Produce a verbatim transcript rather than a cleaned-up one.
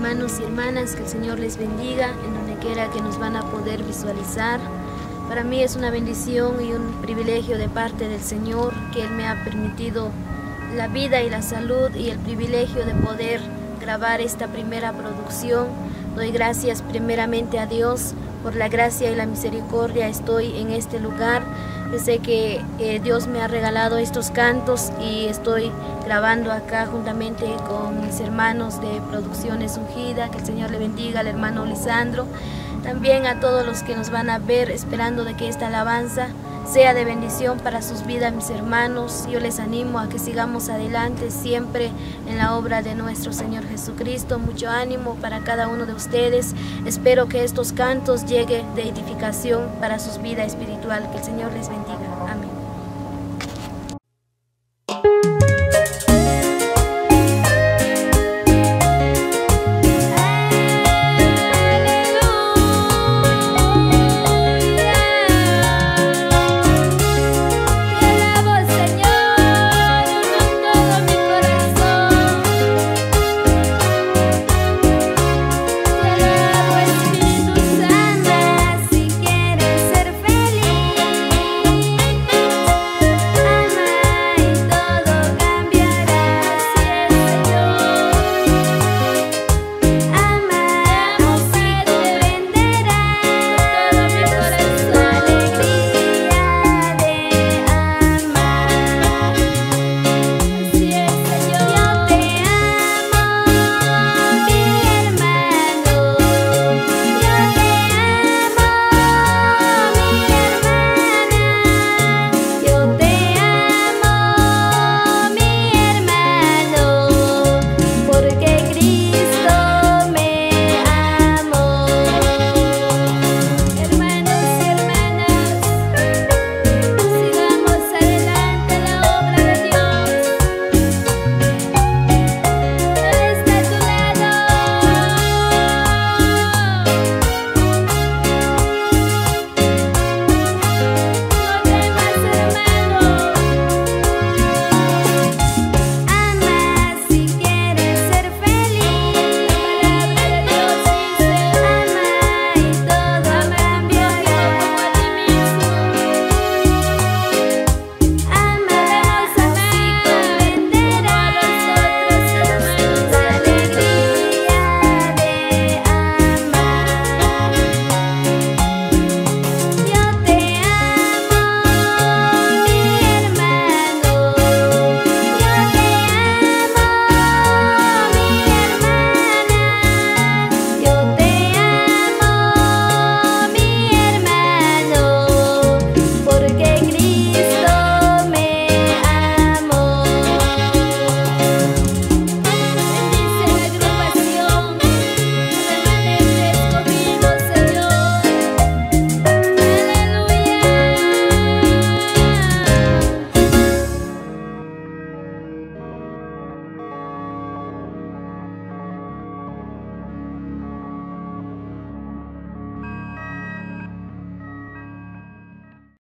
Hermanos y hermanas, que el Señor les bendiga en donde quiera que nos van a poder visualizar. Para mí es una bendición y un privilegio de parte del Señor que Él me ha permitido la vida y la salud y el privilegio de poder grabar esta primera producción. Doy gracias primeramente a Dios por la gracia y la misericordia. Estoy en este lugar. Yo sé que eh, Dios me ha regalado estos cantos y estoy grabando acá juntamente con mis hermanos de Producciones Ungida. Que el Señor le bendiga, al hermano Lisandro. También a todos los que nos van a ver, esperando de que esta alabanza sea de bendición para sus vidas, mis hermanos. Yo les animo a que sigamos adelante siempre en la obra de nuestro Señor Jesucristo. Mucho ánimo para cada uno de ustedes. Espero que estos cantos lleguen de edificación para sus vidas espirituales. Que el Señor les bendiga.